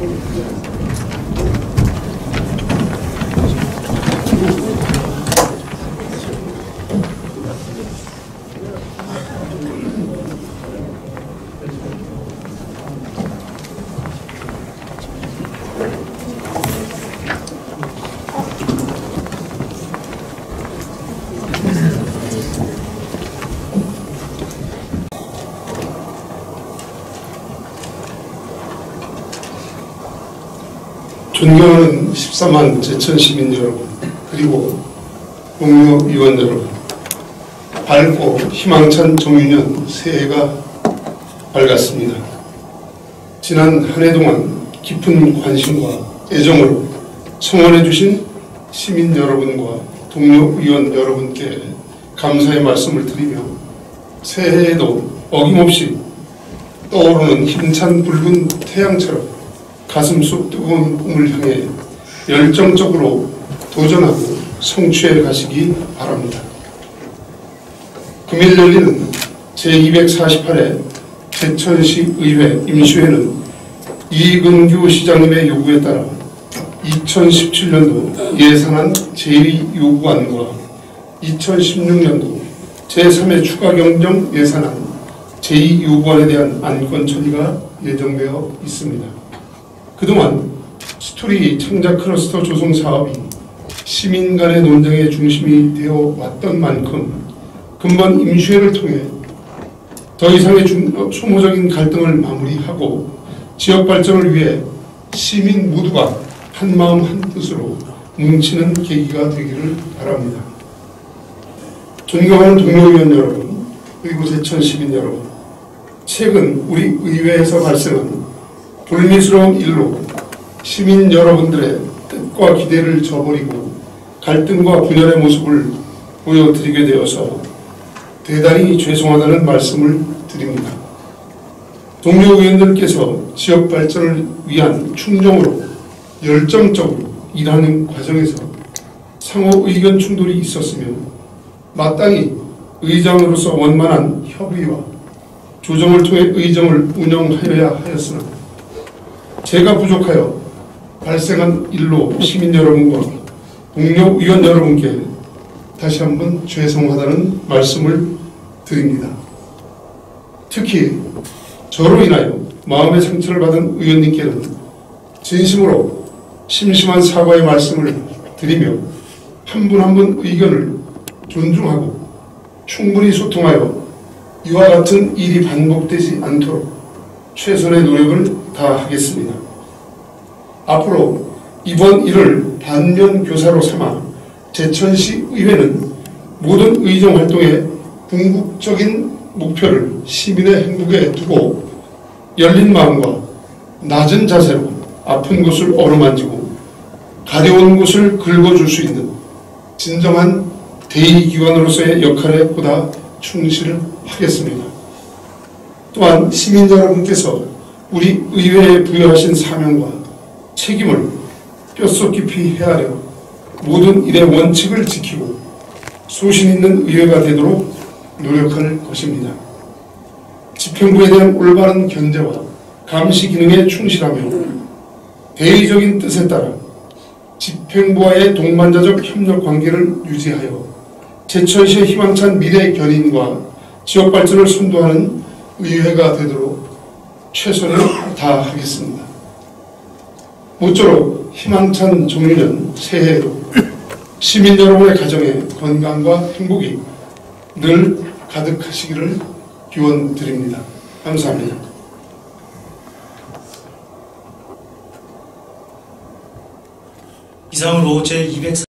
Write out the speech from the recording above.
존경하는 14만 제천 시민 여러분, 그리고 동료 위원 여러분, 밝고 희망찬 정유년 새해가 밝았습니다. 지난 한 해 동안 깊은 관심과 애정으로 성원해 주신 시민 여러분과 동료 위원 여러분께 감사의 말씀을 드리며, 새해에도 어김없이 떠오르는 힘찬 붉은 태양처럼 가슴속 뜨거운 꿈을 향해 열정적으로 도전하고 성취해 가시기 바랍니다. 금일 열리는 제248회 제천시 의회 임시회는 이근규 시장님의 요구에 따라 2017년도 예산안 제2요구안과 2016년도 제3회 추가경정 예산안 제2요구안에 대한 안건 처리가 예정되어 있습니다. 그동안 스토리 창작 클러스터 조성 사업이 시민 간의 논쟁의 중심이 되어 왔던 만큼 금번 임시회를 통해 더 이상의 소모적인 갈등을 마무리하고 지역 발전을 위해 시민 모두가 한마음 한뜻으로 뭉치는 계기가 되기를 바랍니다. 존경하는 동료 의원 여러분, 그리고 제천 시민 여러분, 최근 우리 의회에서 발생한 불미스러운 일로 시민 여러분들의 뜻과 기대를 저버리고 갈등과 분열의 모습을 보여드리게 되어서 대단히 죄송하다는 말씀을 드립니다. 동료 의원들께서 지역 발전을 위한 충정으로 열정적으로 일하는 과정에서 상호 의견 충돌이 있었으면 마땅히 의장으로서 원만한 협의와 조정을 통해 의정을 운영하여야 하였으나 제가 부족하여 발생한 일로 시민 여러분과 동료 의원 여러분께 다시 한번 죄송하다는 말씀을 드립니다. 특히 저로 인하여 마음의 상처를 받은 의원님께는 진심으로 심심한 사과의 말씀을 드리며 한 분 한 분 의견을 존중하고 충분히 소통하여 이와 같은 일이 반복되지 않도록 최선의 노력을 다하겠습니다. 앞으로 이번 일을 반면교사로 삼아 제천시 의회는 모든 의정 활동의 궁극적인 목표를 시민의 행복에 두고 열린 마음과 낮은 자세로 아픈 곳을 어루만지고 가려운 곳을 긁어줄 수 있는 진정한 대의기관으로서의 역할에 보다 충실하겠습니다. 또한 시민 여러분께서 우리 의회에 부여하신 사명과 책임을 뼛속 깊이 헤아려 모든 일의 원칙을 지키고 소신 있는 의회가 되도록 노력할 것입니다. 집행부에 대한 올바른 견제와 감시 기능에 충실하며 대의적인 뜻에 따라 집행부와의 동반자적 협력 관계를 유지하여 제천시의 희망찬 미래 견인과 지역 발전을 선도하는 의회가 되도록 최선을 다하겠습니다. 모쪼록 희망찬 정유년 새해에도 시민 여러분의 가정에 건강과 행복이 늘 가득하시기를 기원드립니다. 감사합니다. 이상으로 제204